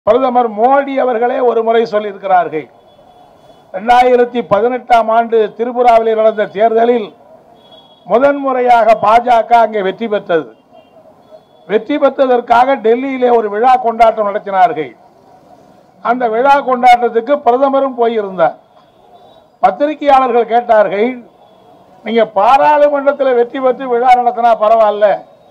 பிரதமர் மோடி அவர்களே ஒரு முறை சொல்லியிருக்கிறார்கள். 2018ஆம் ஆண்டு திரிபுராவில் நடந்த தேர்தலில் முதன்முறையாக பாஜக அங்கே வெற்றி பெற்றது. வெற்றி பெற்றதற்காக டெல்லியிலே ஒரு விழா கொண்டாட்டம் நடத்தினார்கள். அந்த விழா கொண்டாட்டத்துக்கு பிரதமரும் போயிருந்தார். பத்திரிகையாளர்கள் கேட்டார்கள், நீங்க பாராளுமன்றத்தில் வெற்றி பெற்று விழா நடத்தினா பரவாயில்ல,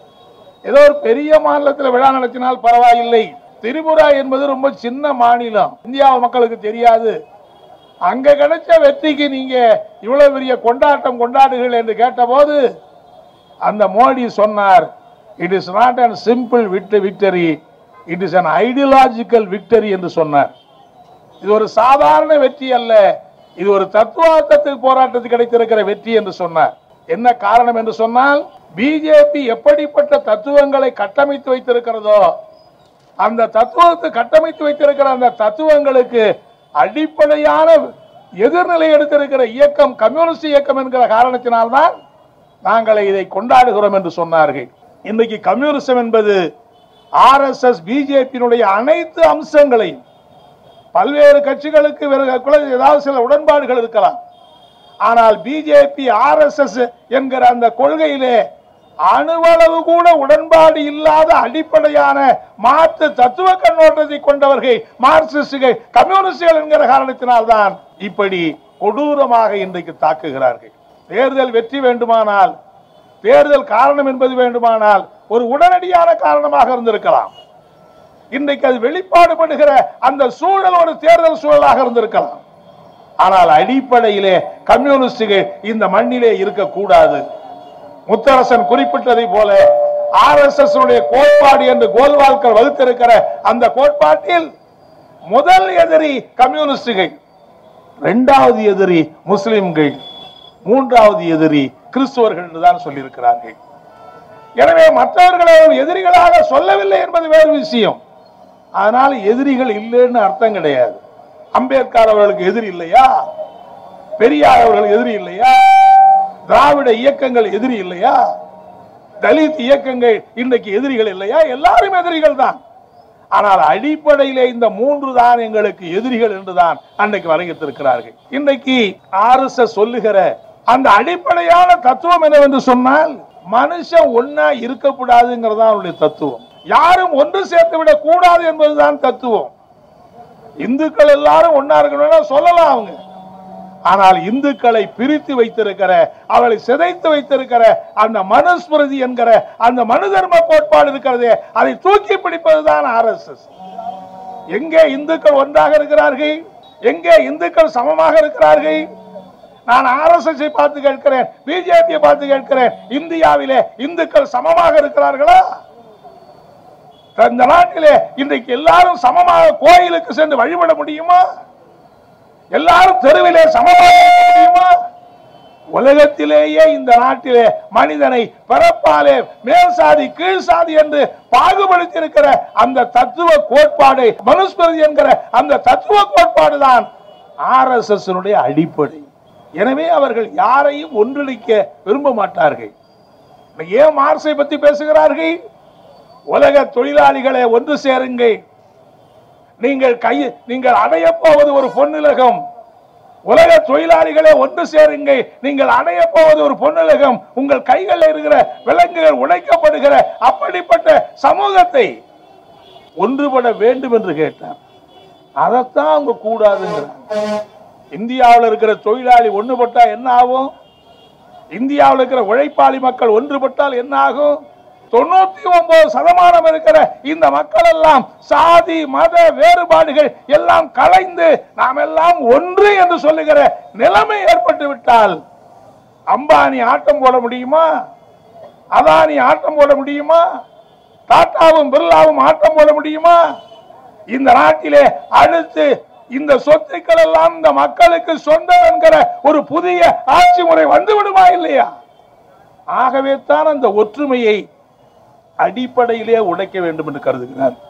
ஏதோ ஒரு பெரிய மாநிலத்தில் விழா நடத்தினால் பரவாயில்லை, திரிபுரா என்பது ரொம்ப சின்ன மாநிலம், இந்தியா மக்களுக்கு தெரியாது, அங்க கிடைச்ச வெற்றிக்கு நீங்க இவ்வளவு பெரிய கொண்டாட்டம் கொண்டாடுகள் என்று கேட்டபோது அந்த மோடி சொன்னார், it is not an simple victory, it is an ideological victory என்று சொன்னார். இது ஒரு சாதாரண வெற்றி அல்ல, இது ஒரு தத்துவார்த்தத்தில் போராட்டத்தில் கிடைத்திருக்கிற வெற்றி என்று சொன்னார். என்ன காரணம் என்று சொன்னால், பிஜேபி எப்படிப்பட்ட தத்துவங்களை கட்டமைத்து வைத்திருக்கிறதோ அந்த தத்துவத்தை கட்டமைத்து வைத்திருக்கிற அந்த தத்துவங்களுக்கு அடிப்படையான எதிர்நிலை எடுத்திருக்கிற இயக்கம் கம்யூனிஸ்ட் இயக்கம் என்கிற காரணத்தினால்தான் நாங்கள் இதை கொண்டாடுகிறோம் என்று சொன்னார்கள். இன்றைக்கு கம்யூனிசம் என்பது ஆர்எஸ்எஸ் பிஜேபியினுடைய அனைத்து அம்சங்களையும், பல்வேறு கட்சிகளுக்கு ஏதாவது சில உடன்பாடுகள் இருக்கலாம், ஆனால் பிஜேபி ஆர்எஸ்எஸ் என்கிற அந்த கொள்கையிலே அணுவளவு கூட உடன்பாடு இல்லாத அடிப்படையான மாற்று தத்துவ கண்ணோட்டத்தை கொண்டவர்கள் மார்க்சிஸ்டுகள் கம்யூனிஸ்டுகள் என்கிற காரணத்தினால்தான் இப்படி கொடூரமாக இன்றைக்கு தாக்குகிறார்கள். தேர்தல் வெற்றி வேண்டுமானால், தேர்தல் காரணம் என்பது வேண்டுமானால் ஒரு உடனடியான காரணமாக இருந்திருக்கலாம். இன்றைக்கு அது வெளிப்பாடுபடுகிற அந்த சூழல் ஒரு தேர்தல் சூழலாக இருந்திருக்கலாம். ஆனால் அடிப்படையிலே கம்யூனிஸ்டுகள் இந்த மண்ணிலே இருக்கக்கூடாது. முத்தரசன் குறிப்பிட்டதை போல ஆர்எஸ்எஸ் கோட்பாடு என்று கோல்வால்கர் வகுத்திருக்கிற அந்த கோட்பாட்டில் முதல் எதிரி கம்யூனிஸ்டுகள், இரண்டாவது எதிரி முஸ்லிம்கள், மூன்றாவது எதிரி கிறிஸ்துவர்கள் என்றுதான் சொல்லியிருக்கிறார்கள். எனவே மற்றவர்களை எதிரிகளாக சொல்லவில்லை என்பது வேறு விஷயம். அதனால எதிரிகள் இல்லைன்னு அர்த்தம் கிடையாது. அம்பேத்கர் அவர்களுக்கு எதிரி இல்லையா? பெரியார் அவர்களுக்கு எதிரி இல்லையா? திராவிட இயக்கங்கள் எதிரி இல்லையா? தலித் இயக்கங்கள் இன்றைக்கு எதிரிகள் இல்லையா? எல்லாரும் எதிரிகள் தான். ஆனால் அடிப்படையிலே இந்த மூன்று தான் எங்களுக்கு எதிரிகள் என்றுதான் அன்றைக்கு வரையறுத்திருக்கிறார்கள். இன்றைக்கு ஆர்எஸ்எஸ் சொல்லுகிற அந்த அடிப்படையான தத்துவம் என்னவென்று சொன்னால், மனுஷன் ஒன்னா இருக்கக்கூடாதுங்கிறதா அவருடைய தத்துவம். யாரும் ஒன்று சேர்த்து விட கூடாது என்பதுதான் தத்துவம். இந்துக்கள் எல்லாரும் ஒன்னா இருக்கணும் சொல்லலாம் அவங்க, ஆனால் இந்துக்களை பிரித்து வைத்திருக்கிற, அவளை சிதைத்து வைத்திருக்கிற அந்த மனுஸ்மிருதி என்கிற அந்த மனு தர்ம கோட்பாடு இருக்கிறதே, அதை தூக்கி பிடிப்பதுதான் ஆர்எஸ்எஸ். எங்கே இந்துக்கள் ஒன்றாக இருக்கிறார்கள்? எங்கே இந்துக்கள் சமமாக இருக்கிறார்கள்? நான் ஆர்எஸ்எஸ் பார்த்து கேட்கிறேன், பிஜேபியை பார்த்து கேட்கிறேன், இந்தியாவிலே இந்துக்கள் சமமாக இருக்கிறார்களா? இந்த நாட்டிலே இன்றைக்கு எல்லாரும் சமமாக கோயிலுக்கு சென்று வழிபட முடியுமா? எல்லாரும் தெருவிலே சமமாக முடியுமா? உலகத்திலேயே இந்த நாட்டிலே மனிதனை பிறப்பாலே மேல் சாதி கீழ் சாதி என்று பாகுபடுத்தி இருக்கிற அந்த தத்துவ கோட்பாடு, மனுஸ்மிருதி என்கிற அந்த தத்துவ கோட்பாடு தான் ஆர்எஸ்எஸ் அடிப்படை. எனவே அவர்கள் யாரையும் ஒன்றிணைக்க விரும்ப மாட்டார்கள். ஏன் மார்க்ஸை பற்றி பேசுகிறார்கள்? உலக தொழிலாளிகளை ஒன்று சேருங்கள், நீங்கள் அடைய போவது ஒரு பொன்னுலகம். உலக தொழிலாளிகளே ஒன்று சேருங்கள், நீங்கள் அடைய போவது ஒரு பொன்னுலகம். உங்கள் கைகளில் இருக்கிற விலங்குகள் உடைக்கப்படுகிற அப்படிப்பட்ட சமூகத்தை ஒன்றுபட வேண்டும் என்று கேட்டார். அதைத்தான் அவங்க கூடாதுங்கிறாங்க. இந்தியாவில் இருக்கிற தொழிலாளி ஒன்றுபட்டா என்ன ஆகும்? இந்தியாவில் இருக்கிற உழைப்பாளி மக்கள் ஒன்றுபட்டால் என்ன ஆகும்? 99% இருக்கிற இந்த மக்கள் எல்லாம் சாதி மத வேறுபாடுகள் எல்லாம் கலைந்து நாம் எல்லாம் ஒன்று என்று சொல்லுகிற நிலைமை ஏற்பட்டு விட்டால் அம்பானி ஆட்டம் போட முடியுமா? அதானி ஆட்டம் போட முடியுமா? டாட்டாவும் பிர்லாவும் ஆட்டம் போட முடியுமா? இந்த நாட்டிலே அடுத்து இந்த சொத்துக்கள் எல்லாம் இந்த மக்களுக்கு சொந்தம் என்கிற ஒரு புதிய ஆட்சி முறை வந்து விடுமா இல்லையா? ஆகவே தான் அந்த ஒற்றுமையை அடிப்படையிலே உடைக்க வேண்டும் என்று கருதுகிறார்.